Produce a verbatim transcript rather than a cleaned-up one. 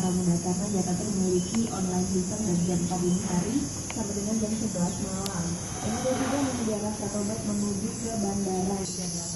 para muda karena Jakarta memiliki online system dari jam empat dini hari sampai dengan jam sebelas malam. Ini juga menyediakan shuttle bus menuju ke bandara.